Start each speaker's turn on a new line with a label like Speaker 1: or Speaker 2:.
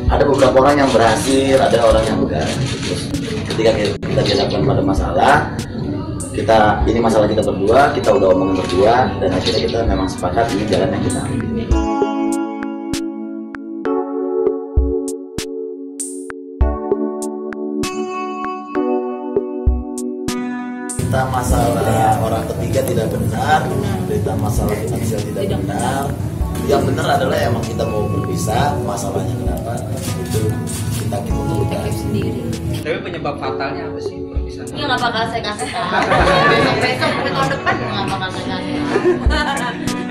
Speaker 1: ada beberapa orang yang berhasil, ada orang yang enggak. Terus ketika kita dihadapkan pada masalah, ini masalah kita berdua, kita udah omongin berdua, dan akhirnya kita memang sepakat ini jalan yang kita ambil. Berita masalah orang ketiga tidak benar, berita masalah finansial tidak benar. Yang benar adalah emang kita mau berpisah, masalahnya kenapa itu kita untuk
Speaker 2: sendiri.
Speaker 3: Tapi penyebab fatalnya apa sih perpisahan?
Speaker 2: Ya nggak bakal saya kasih tahu. Besok sampai tahun depan nggak bakal saya kasih tahu.